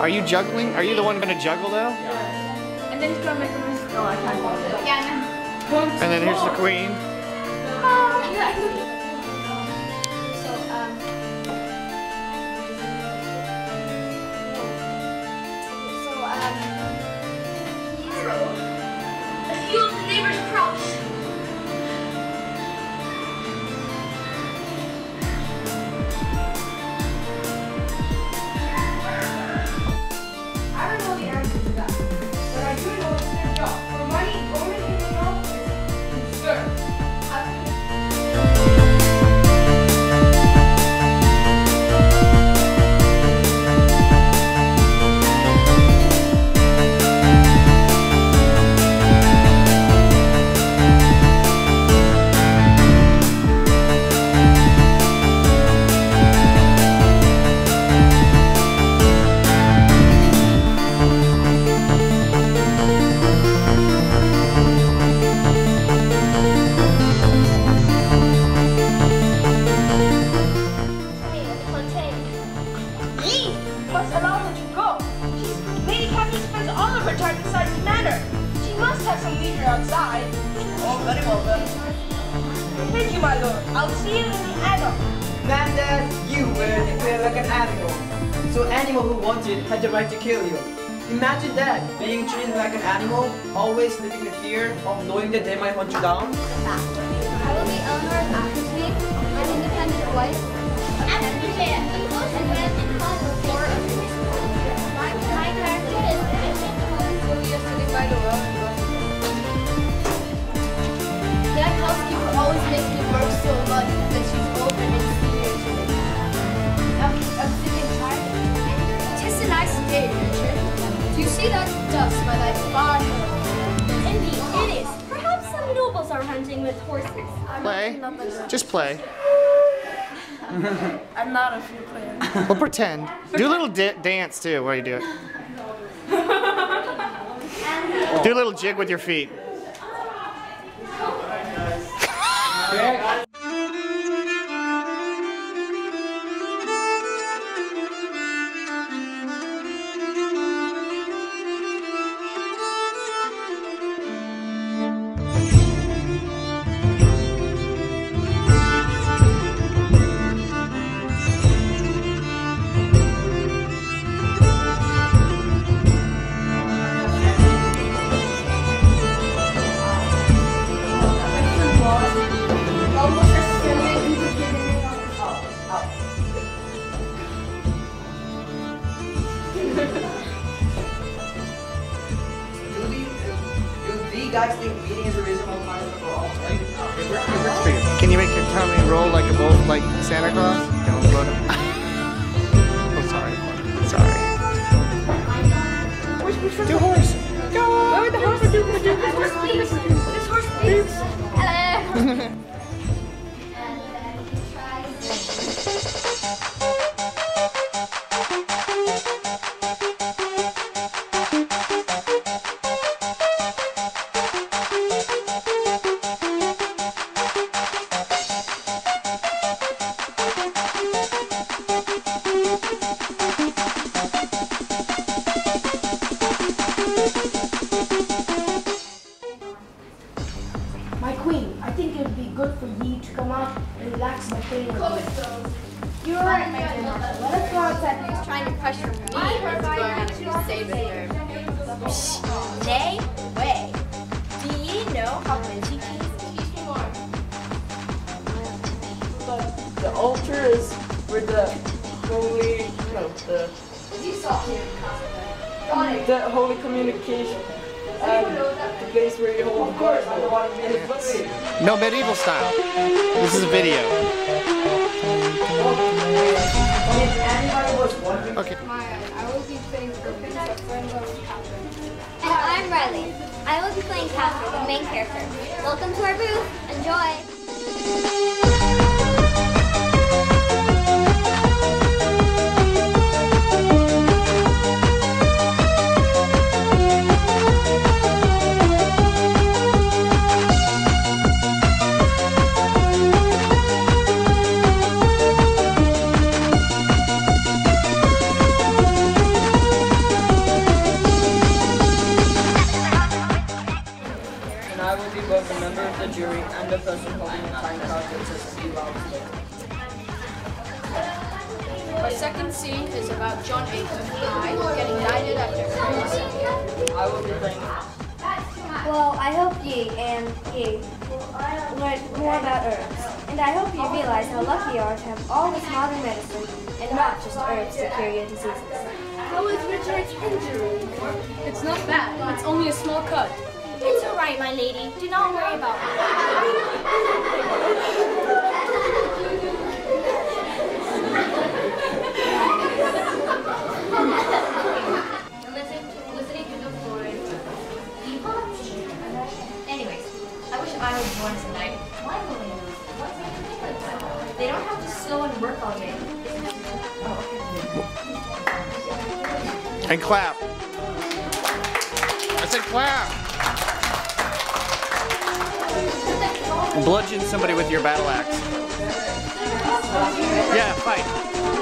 Are you juggling? Are you the one gonna juggle though? And then he's gonna make a mistake. No, I can't do it. Yeah, And then here's the queen. Heal the neighbor's crouch. I don't know the answer to that, but I do know it's their job. For money, only thing they know is serve. Must allow her to go. Lady Catherine spends all of her time inside the manor. She must have some leisure outside. Oh, very well then. Thank you, my lord. I'll see you in the annex. Nanda, you were declared like an animal. So animal who wanted had the right to kill you. Imagine that, being treated like an animal, always living in fear of knowing that they might hunt you down. I will be Eleanor's aftermaid, an independent wife. My character is Sylvia sitting by the well. That housekeeper always makes me work so much that she's old and experienced. I'm sick and tired. Tis a nice day, Richard. Do you see that dust by thy fire? Indeed, it is. Perhaps some nobles are hunting with horses. Play. Just play. I'm not a flute player. Well, pretend. Do a little dance too while you do it. Do a little jig with your feet. Guys think beating is a reasonable punishment for all, right? It works for you. Can you make your tummy roll like a bowl, like Santa Claus? Don't go to. Oh, sorry. Sorry. Do horse. Go on. Where would the horse do? This horse beeps. Hello. My queen, I think it would be good for ye to come out and relax my feelings. You're right, my dear. Let us go outside. He's trying to pressure me into going to save her. Nay, way. Do ye know how Vinci keys? Teach me more. The altar is where the holy, the holy communication, and the place where you hold the guard. No, medieval style. This is a video. Okay. I will be playing Griffin, but friends are Catherine. And I'm Riley. I will be playing Catherine, the main character. Welcome to our booth. Enjoy. second scene is about John Acuff, the idol, getting knighted after 37. I will be playing. Well, I hope ye learn more about herbs. And I hope you realize how lucky you are to have all this modern medicine and not just herbs to cure your diseases. How is Richard's injury? It's not bad. It's only a small cut. It's all right, my lady. Do not worry about it. Listening to the Freud depots. Anyways, I wish I would join us tonight. Why will they don't have to sew and work all day. And clap. I said clap. Bludgeon somebody with your battle axe. Yeah, fight.